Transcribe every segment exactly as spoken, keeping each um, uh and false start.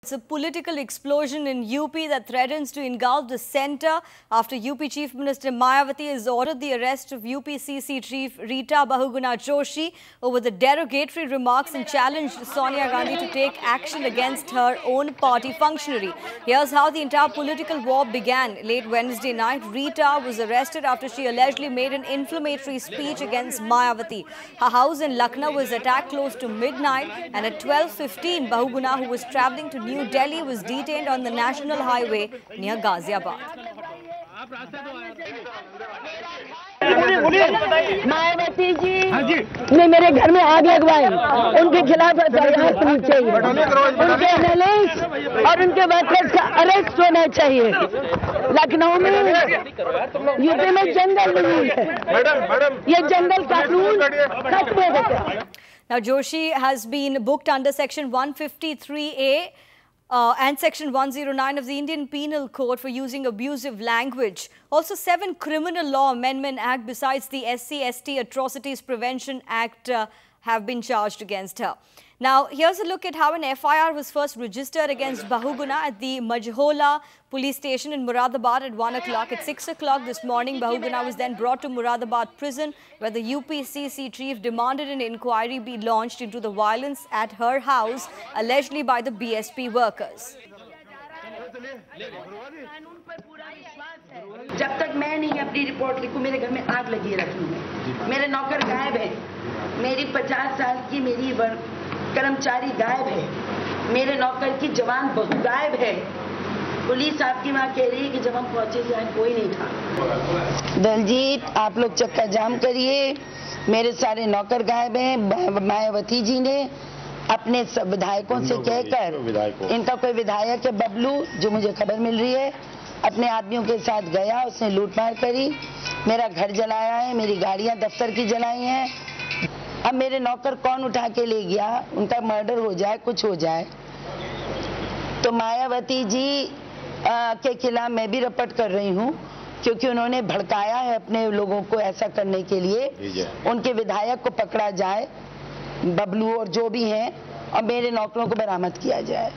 It's a political explosion in U P that threatens to engulf the centre after U P Chief Minister Mayawati has ordered the arrest of U P C C Chief Rita Bahuguna Joshi over the derogatory remarks and challenged Sonia Gandhi to take action against her own party functionary. Here's how the entire political war began. Late Wednesday night, Rita was arrested after she allegedly made an inflammatory speech against Mayawati. Her house in Lucknow was attacked close to midnight, and at twelve fifteen, Bahuguna, who was travelling to New Delhi, was detained on the National Highway near Ghaziabad. Mayawati ji ने मेरे घर में आग लगवाई, उनके खिलाफ F I R होनी चाहिए, उनके एनालिस्ट और उनके वर्कर्स का अरेस्ट होना चाहिए। लखनऊ में यूपी में जंगल नहीं है, ये जंगल कानून खत्म हो गया। Now, Joshi has been booked under Section one fifty-three A uh, and Section one oh nine of the Indian Penal Code for using abusive language. Also, seven Criminal Law Amendment Act besides the S C S T Atrocities Prevention Act uh, have been charged against her. Now, here's a look at how an F I R was first registered against Bahuguna at the Majhola police station in Moradabad at one o'clock. At six o'clock this morning, Bahuguna was then brought to Moradabad prison, where the U P C C chief demanded an inquiry be launched into the violence at her house, allegedly by the B S P workers. जब तक मैं नहीं अपनी report लिखूं, मेरे घर में आग लगी रखी है। मेरे नौकर गायब है, मेरी पचास साल की मेरी कर्मचारी गायब है, मेरे नौकर की जवान बहू गायब है। पुलिस आपकी मां कह रही है कि जब हम पहुंचे यहाँ कोई नहीं था। दलजीत, आप लोग चक्का जाम करिए, मेरे सारे नौकर गायब हैं। मायावती जी ने अपने सब विधायकों से कहकर, इनका कोई विधायक है बबलू, जो मुझे खबर मिल रही है, अपने आदमियों के साथ गया, उसने लूटमार करी, मेरा घर जलाया है, मेरी गाड़ियां दफ्तर की जलाई हैं। अब मेरे नौकर कौन उठा के ले गया, उनका मर्डर हो जाए, कुछ हो जाए, तो मायावती जी आ, के खिलाफ मैं भी रपट कर रही हूँ, क्योंकि उन्होंने भड़काया है अपने लोगों को ऐसा करने के लिए। उनके विधायक को पकड़ा जाए, बबलू और जो भी हैं, और मेरे नौकरों को बरामद किया जाए।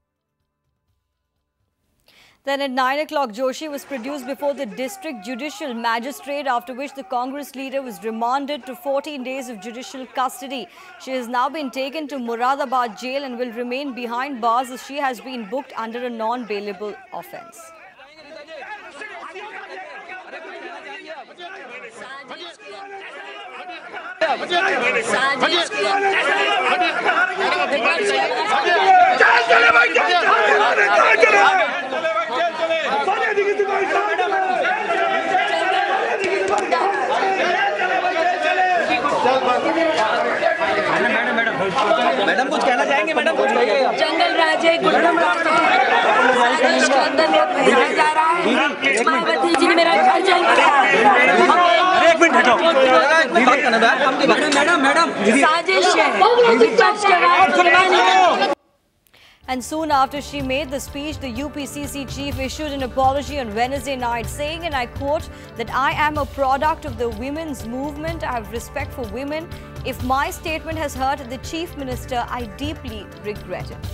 Then at nine o'clock, Joshi was produced before the district judicial magistrate, after which the Congress leader was remanded to fourteen days of judicial custody. She has now been taken to Moradabad jail and will remain behind bars as she has been booked under a non-bailable offence. Madam कुछ कहना चाहेंगे? Madam कुछ कहिए। जंगल राज है, Gundam राज है, देश के अंदर लोग फैलाया जा रहा है। मायावती जी ने मेरा घर जल दिया। एक मिनट हटो। मैडम मैडम साजिश है, विपक्ष के बाद सुनवाई नहीं। And soon after she made the speech, the U P C C chief issued an apology on Wednesday night, saying, and I quote, that I am a product of the women's movement. I have respect for women. If my statement has hurt the chief minister, I deeply regret it.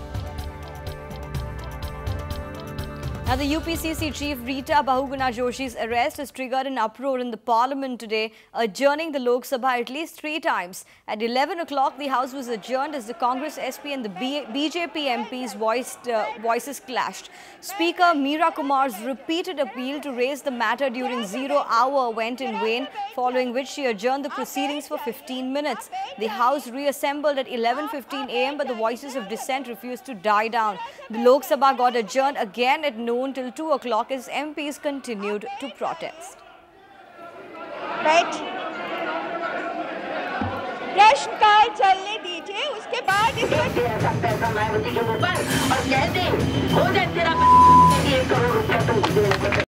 Now, the U P C C chief Rita Bahuguna Joshi's arrest has triggered an uproar in the parliament today, adjourning the Lok Sabha at least three times. At eleven o'clock, the House was adjourned as the Congress S P and the B J P M Ps voiced, uh, voices clashed. Speaker Meera Kumar's repeated appeal to raise the matter during zero hour went in vain, following which she adjourned the proceedings for fifteen minutes. The House reassembled at eleven fifteen a m, but the voices of dissent refused to die down. The Lok Sabha got adjourned again at noon till two o'clock as M Ps continued to protest. Right. प्रश्नकाल चलने दीजिए, उसके बाद इसको और कह दे हो जाए तेरा